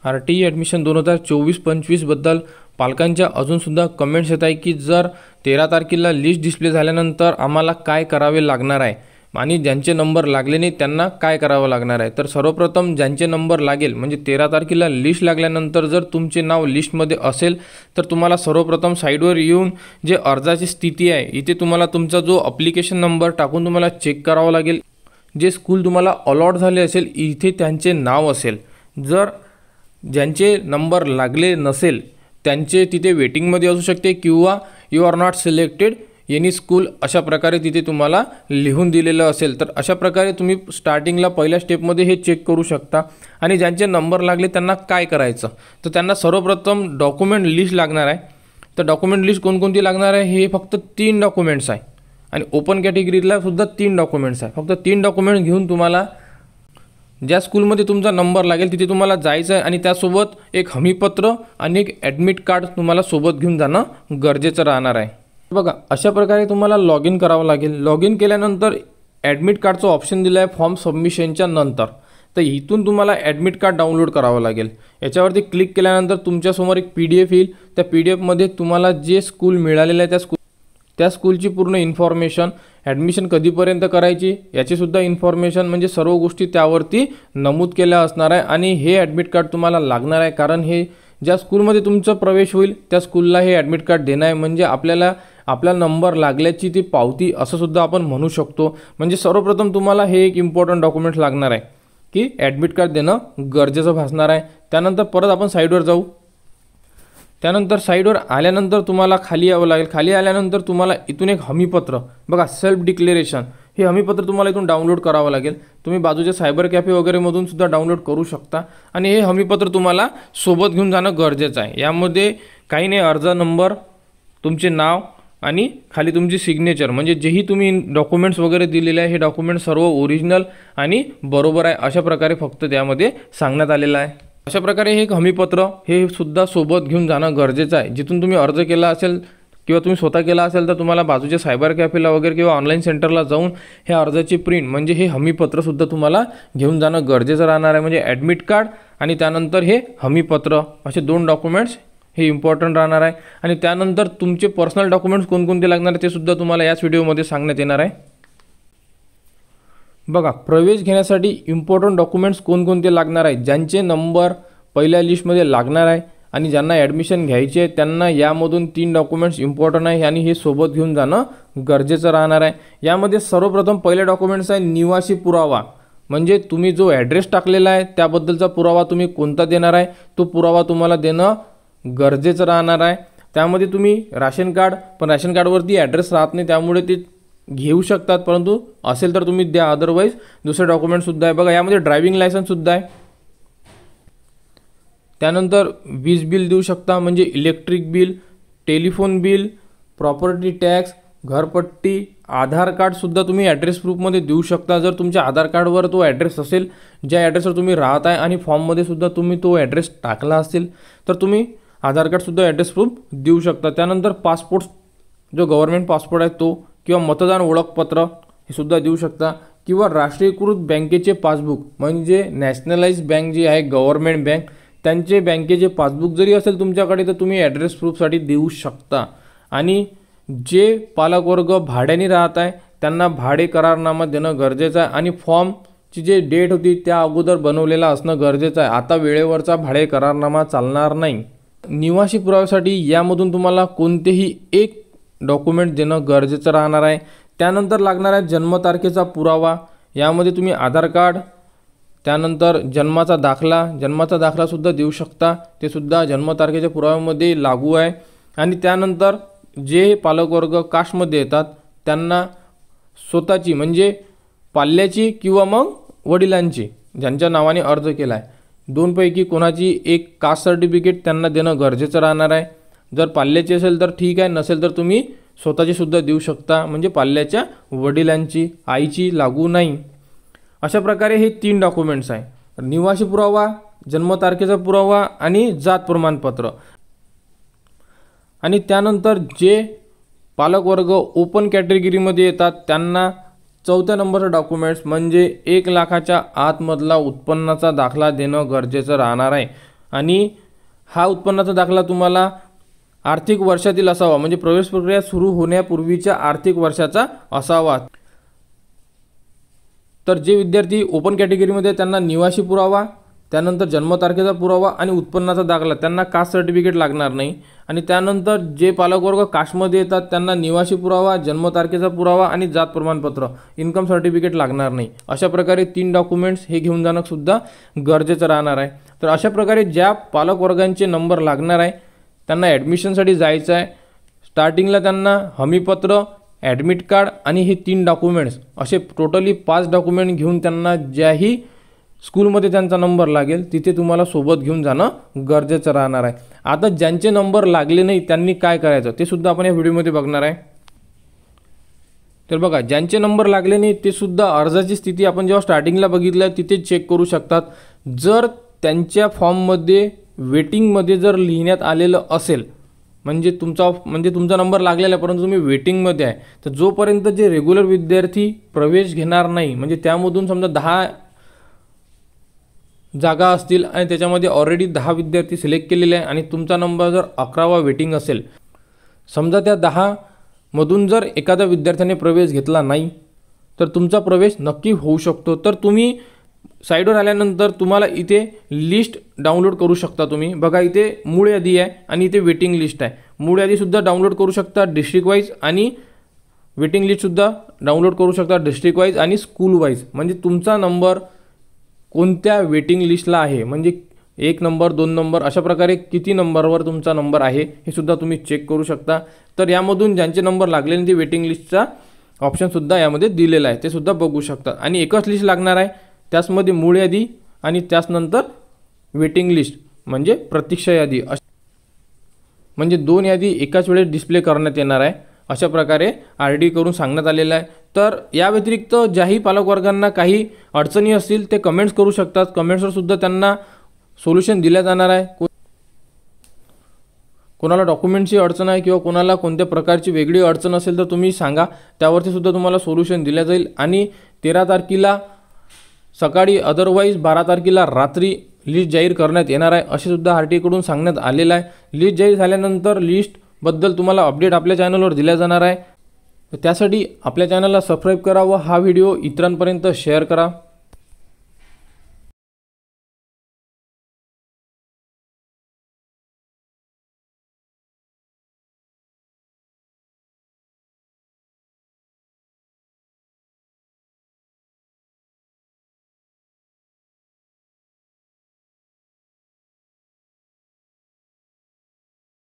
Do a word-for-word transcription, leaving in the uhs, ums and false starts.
R T E admission दोन हजार चोवीस पंचवीसबद्दल पालकांच्या अजूनसुद्धा कमेंट्स येत आहे की जर तेरा तारखेला लिस्ट डिस्प्ले झाल्यानंतर आम्हाला काय करावे लागणार आहे आणि ज्यांचे नंबर लागले नाही त्यांना काय करावं लागणार आहे. तर सर्वप्रथम ज्यांचे नंबर लागेल म्हणजे तेरा तारखेला लिस्ट लागल्यानंतर जर तुमचे नाव लिस्टमध्ये असेल तर तुम्हाला सर्वप्रथम साईडवर येऊन जे अर्जाची स्थिती आहे इथे तुम्हाला तुमचा जो अप्लिकेशन नंबर टाकून तुम्हाला चेक करावं लागेल. जे स्कूल तुम्हाला अलॉट झाले असेल इथे त्यांचे नाव असेल. जर ज्यांचे नंबर लागले नसेल त्यांचे तिथे वेटिंगमध्ये असू शकते किंवा you are not selected any school अशा प्रकारे तिथे तुम्हाला लिहून दिलेलं असेल. तर अशा प्रकारे तुम्ही स्टार्टिंगला पहिल्या स्टेपमध्ये हे चेक करू शकता. आणि ज्यांचे नंबर लागले त्यांना काय करायचं तर त्यांना सर्वप्रथम डॉक्युमेंट लिस्ट लागणार आहे. तर डॉक्युमेंट लिस्ट कोणकोणती लागणार आहे हे फक्त तीन डॉक्युमेंट्स आहे आणि ओपन कॅटेगरीला सुद्धा तीन डॉक्युमेंट्स आहे. फक्त तीन डॉक्युमेंट्स घेऊन तुम्हाला ज्या स्कूलमध्ये तुमचा नंबर लागेल तिथे तुम्हाला जायचं आहे आणि त्यासोबत एक हमीपत्र आणि एक ॲडमिट कार्ड तुम्हाला सोबत घेऊन जाणं गरजेचं राहणार आहे. बघा अशा प्रकारे तुम्हाला लॉग इन करावं लागेल. लॉग इन केल्यानंतर ॲडमिट कार्डचं ऑप्शन दिलं आहे फॉर्म सबमिशनच्या नंतर. तर इथून तुम्हाला ॲडमिट कार्ड डाउनलोड करावं लागेल. याच्यावरती क्लिक केल्यानंतर तुमच्यासमोर एक पी डी एफ येईल. त्या पी डी एफमध्ये तुम्हाला जे स्कूल मिळालेलं आहे त्या स्कूल त्या स्कूलची पूर्ण इन्फॉर्मेशन, ॲडमिशन कधीपर्यंत करायची याचीसुद्धा इन्फॉर्मेशन म्हणजे सर्व गोष्टी त्यावरती नमूद केल्या असणार आहे. आणि हे ॲडमिट कार्ड तुम्हाला लागणार आहे कारण हे ज्या स्कूलमध्ये तुमचा प्रवेश होईल त्या स्कूलला हे ॲडमिट कार्ड देणं आहे. म्हणजे आपल्याला आपला नंबर लागल्याची ती पावती असं सुद्धा आपण म्हणू शकतो. म्हणजे सर्वप्रथम तुम्हाला हे एक इम्पॉर्टंट डॉक्युमेंट लागणार आहे की ॲडमिट कार्ड देणं गरजेचं भासणार आहे. त्यानंतर परत आपण साईडवर जाऊ. त्यानंतर साईडवर आल्यानंतर तुम्हाला खाली यावं लागेल. खाली आल्यानंतर तुम्हाला इथून एक हमीपत्र बघा सेल्फ डिक्लेरेशन हे हमीपत्र तुम्हाला इथून डाउनलोड करावं लागेल. तुम्ही बाजूच्या सायबर कॅफे वगैरेमधून सुद्धा डाउनलोड करू शकता. आणि हे हमीपत्र तुम्हाला सोबत घेऊन जाणं गरजेचं आहे. यामध्ये काही नाही, अर्ज नंबर, तुमचे नाव आणि खाली तुमची सिग्नेचर म्हणजे जेही तुम्ही डॉक्युमेंट्स वगैरे दिलेले आहे हे डॉक्युमेंट सर्व ओरिजिनल आणि बरोबर आहे अशा प्रकारे फक्त त्यामध्ये सांगण्यात आलेलं आहे. अशा प्रकारे हे एक हमीपत्र हे सुद्धा सोबत घेऊन जाणं गरजेचं आहे. जिथून तुम्ही अर्ज केला असेल किंवा तुम्ही स्वतः केला असेल तर तुम्हाला बाजूच्या सायबर कॅफेला वगैरे किंवा ऑनलाईन सेंटरला जाऊन हे अर्जाची प्रिंट म्हणजे हे हमीपत्रसुद्धा तुम्हाला घेऊन जाणं गरजेचं राहणार आहे. म्हणजे ॲडमिट कार्ड आणि त्यानंतर हे हमीपत्र असे दोन डॉक्युमेंट्स हे इम्पॉर्टंट राहणार आहे. आणि त्यानंतर तुमचे पर्सनल डॉक्युमेंट्स कोणकोणते लागणार आहे ते सुद्धा तुम्हाला याच व्हिडिओमध्ये सांगण्यात येणार आहे. बघा प्रवेश घेण्यासाठी इम्पॉर्टंट डॉक्युमेंट्स कोणकोणते लागणार आहेत. ज्यांचे नंबर पहिल्या लिस्टमध्ये लागणार आहे आणि ज्यांना ॲडमिशन घ्यायचे आहे त्यांना यामधून तीन डॉक्युमेंट्स इम्पॉर्टंट आहे आणि हे सोबत घेऊन जाणं गरजेचं राहणार आहे. यामध्ये सर्वप्रथम पहिले डॉक्युमेंट्स आहे निवासी पुरावा. म्हणजे तुम्ही जो ॲड्रेस टाकलेला आहे त्याबद्दलचा पुरावा तुम्ही कोणता देणार आहे तो पुरावा तुम्हाला देणं गरजेचं राहणार आहे. त्यामध्ये तुम्ही राशन कार्ड, पण राशन कार्डवरती ॲड्रेस राहत नाही त्यामुळे ते घेऊ शकतात, परंतु असेल तर तुम्ही द्या. अदरवाईज दुसरे डॉक्युमेंटसुद्धा आहे. बघा यामध्ये ड्रायव्हिंग लायसन्ससुद्धा आहे. त्यानंतर वीज बिल देऊ शकता म्हणजे electric bill, telephone bill, property tax, घरपट्टी, आधार कार्डसुद्धा तुम्ही ॲड्रेस प्रूफमध्ये देऊ शकता. जर तुमच्या आधार कार्डवर तो ॲड्रेस असेल ज्या ॲड्रेसवर तुम्ही राहत आहे आणि फॉर्ममध्ये सुद्धा तुम्ही तो ॲड्रेस टाकला असेल तर तुम्ही आधार कार्डसुद्धा ॲड्रेस प्रूफ देऊ शकता. त्यानंतर पासपोर्ट जो गव्हर्नमेंट पासपोर्ट आहे तो किंवा मतदान ओळखपत्र हे सुद्धा देऊ शकता. किंवा राष्ट्रीयकृत बँकेचे पासबुक म्हणजे नॅशनलाइज बँक जी आहे गव्हर्नमेंट बँक त्यांचे बँकेचे पासबुक जरी असेल तुमच्याकडे तर तुम्ही ॲड्रेस प्रूफसाठी देऊ शकता. आणि जे पालकवर्ग भाड्याने राहत आहे त्यांना भाडे करारनामा देणं गरजेचं आहे. आणि फॉर्मची जे डेट होती त्या अगोदर बनवलेला असणं गरजेचं आहे. आता वेळेवरचा भाडे करारनामा चालणार नाही. निवासी पुराव्यासाठी यामधून तुम्हाला कोणतेही एक डॉक्युमेंट देणं गरजेचं राहणार आहे. त्यानंतर लागणार आहे जन्मतारखेचा पुरावा. यामध्ये तुम्ही आधार कार्ड, त्यानंतर जन्माचा दाखला जन्माचा दाखलासुद्धा देऊ शकता. ते सुद्धा जन्मतारखेच्या पुराव्यामध्ये लागू आहे. आणि त्यानंतर जे पालकवर्ग कास्टमध्ये येतात त्यांना स्वतःची म्हणजे पाल्याची किंवा मग वडिलांची ज्यांच्या नावाने अर्ज केला आहे दोनपैकी कोणाची एक कास्ट सर्टिफिकेट त्यांना देणं गरजेचं राहणार आहे. जर पाल्याची असेल तर ठीक आहे, नसेल तर तुम्ही स्वतःची सुद्धा देऊ शकता. म्हणजे पाल्याच्या वडिलांची, आईची लागू नाही. अशा प्रकारे हे तीन डॉक्युमेंट्स आहे. निवासी पुरावा, जन्मतारखेचा पुरावा आणि जात प्रमाणपत्र. आणि त्यानंतर जे पालकवर्ग ओपन कॅटेगरीमध्ये येतात त्यांना चौथ्या नंबरचा डॉक्युमेंट्स म्हणजे एक लाखाच्या आतमधला उत्पन्नाचा दाखला देणं गरजेचं राहणार आहे. आणि हा उत्पन्नाचा दाखला तुम्हाला आर्थिक वर्षातील असावा, म्हणजे प्रवेश प्रक्रिया सुरू होण्यापूर्वीच्या आर्थिक वर्षाचा असावा। तर जे विद्यार्थी ओपन कॅटेगरीमध्ये त्यांना निवासी पुरावा, त्यानंतर जन्मतारखेचा पुरावा आणि उत्पन्नाचा दाखला, त्यांना कास्ट सर्टिफिकेट लागणार नाही। आणि त्यानंतर जे पालकवर्ग कास्टमध्ये येतात त्यांना निवासी पुरावा, जन्मतारखेचा पुरावा आणि जात प्रमाणपत्र, इन्कम सर्टिफिकेट लागणार नाही। अशा प्रकारे तीन डॉक्युमेंट्स हे घेऊन जाणं सुद्धा गरजेचं राहणार आहे। तर अशा प्रकारे ज्या पालकवर्गांचे नंबर लागणार आहे त्यांना ॲडमिशनसाठी जायचं आहे, स्टार्टिंगला त्यांना हमीपत्र, ॲडमिट कार्ड आणि हे तीन डॉक्युमेंट्स असे टोटली पाच डॉक्युमेंट घेऊन त्यांना ज्याही स्कूलमध्ये त्यांचा नंबर लागेल तिथे तुम्हाला सोबत घेऊन जाणं गरजेचं राहणार आहे। आता ज्यांचे नंबर लागले नाही त्यांनी काय करायचं ते सुद्धा आपण या व्हिडिओमध्ये बघणार आहे। तर बघा, ज्यांचे नंबर लागले नाही ते सुद्धा अर्जाची स्थिती आपण जेव्हा स्टार्टिंगला बघितलं तिथे चेक करू शकतात। जर त्यांच्या फॉर्ममध्ये वेटिंगमध्ये जर लिहिण्यात आलेलं असेल, म्हणजे तुमचा म्हणजे तुमचा नंबर लागलेला आहे परंतु तुम्ही वेटिंगमध्ये आहे, तर जोपर्यंत जे रेग्युलर विद्यार्थी प्रवेश घेणार नाही, म्हणजे त्यामधून समजा दहा जागा असतील आणि त्याच्यामध्ये ऑलरेडी दहा विद्यार्थी सिलेक्ट केलेले आहे आणि तुमचा नंबर जर अकरावा वेटिंग असेल, समजा त्या दहा मधून जर एखाद्या विद्यार्थ्याने प्रवेश घेतला नाही तर तुमचा प्रवेश नक्की होऊ शकतो। तर तुम्ही साईडवर आल्यानंतर तुम्हाला इथे लिस्ट डाउनलोड करू शकता। तुम्ही बघा, इथे मूळ यादी आहे आणि इथे वेटिंग लिस्ट आहे। मूळ यादीसुद्धा डाउनलोड करू शकता डिस्ट्रिक्ट वाईज आणि वेटिंग लिस्टसुद्धा डाउनलोड करू शकता डिस्ट्रिक्ट वाईज आणि स्कूल वाईज, म्हणजे तुमचा नंबर कोणत्या वेटिंग लिस्टला आहे, म्हणजे एक नंबर, दोन नंबर, अशा प्रकारे किती नंबरवर तुमचा नंबर आहे हे सुद्धा तुम्ही चेक करू शकता। तर यामधून ज्यांचे नंबर लागले नाही ते वेटिंग लिस्टचा ऑप्शनसुद्धा यामध्ये दिलेला आहे, ते सुद्धा बघू शकता। आणि एकच लिस्ट लागणार आहे, त्याचमध्ये मूळ यादी आणि त्याचनंतर वेटिंग लिस्ट म्हणजे प्रतीक्षा यादी, म्हणजे दोन यादी एकाच वेळेस डिस्प्ले करण्यात येणार आहे। अशा प्रकारे आर डी करून सांगण्यात आलेलं आहे। तर या व्यतिरिक्त ज्याही पालकवर्गांना काही अडचणी असतील ते कमेंट्स करू शकतात, कमेंट्सवर सुद्धा त्यांना सोल्युशन दिले जाणार आहे। कोणाला डॉक्युमेंटची अडचण आहे किंवा कोणाला कोणत्या प्रकारची वेगळी अडचण असेल तर तुम्ही सांगा, त्यावरती सुद्धा तुम्हाला सोल्युशन दिले जाईल। आणि तेरा तारखेला सकाळी अदरवाईज बारा तारखेला रात्री लिस्ट जाहीर करण्यात येणार आहे असे सुद्धा आर टी कडून सांगण्यात आलेलं आहे। लिस्ट जाहीर झाल्यानंतर लिस्टबद्दल तुम्हाला अपडेट आपल्या चॅनलवर दिला जाणार आहे। त्यासाठी आपल्या चॅनलला सबस्क्राईब करा व हा व्हिडिओ इतरांपर्यंत शेअर करा।